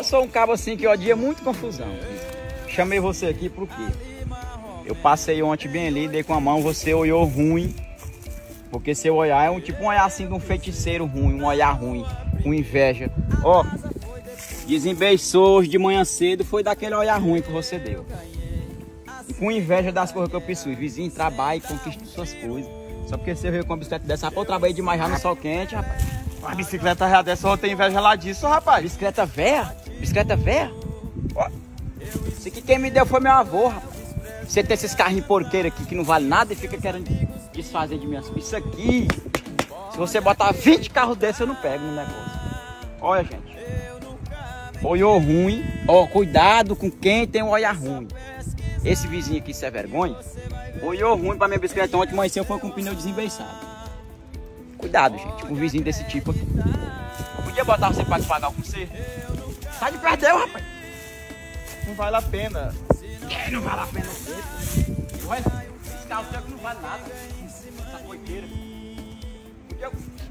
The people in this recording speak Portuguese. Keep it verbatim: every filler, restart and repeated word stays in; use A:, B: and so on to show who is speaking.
A: Eu sou um cabo assim que odia muito confusão. Chamei você aqui por quê? Eu passei ontem bem ali, dei com a mão, você olhou ruim. Porque seu olhar é um tipo um olhar assim de um feiticeiro ruim, um olhar ruim, com inveja. Ó, desembeiçou hoje de manhã cedo, foi daquele olhar ruim que você deu. E com inveja das coisas que eu preciso. Vizinho, trabalha e conquista suas coisas. Só porque você veio com a bicicleta dessa, rapaz, eu trabalhei demais já no sol quente, rapaz.
B: A bicicleta já dessa, eu tenho inveja lá disso, rapaz.
A: Bicicleta velha? Bicicleta velha? Ó, isso aqui quem me deu foi meu avô, rapaz. Você tem esses carrinhos porqueiros aqui que não vale nada e fica querendo desfazer de mim. Isso aqui, se você botar vinte carros desses, eu não pego no negócio. Olha, gente. Olhou ruim. Ó, cuidado com quem tem um olhar ruim. Esse vizinho aqui, isso é vergonha. Olhou ruim pra minha bicicleta ontem, mas eu fui com o pneu desembeiçado. Cuidado, gente, com um vizinho desse tipo aqui. Eu podia botar você pra pagar com você. Sai de perto dele, rapaz.
B: Não vale a pena.
A: É, não vale a pena você, pô. Olha, esse carro seu aqui não vale nada. Essa coiteira. Podia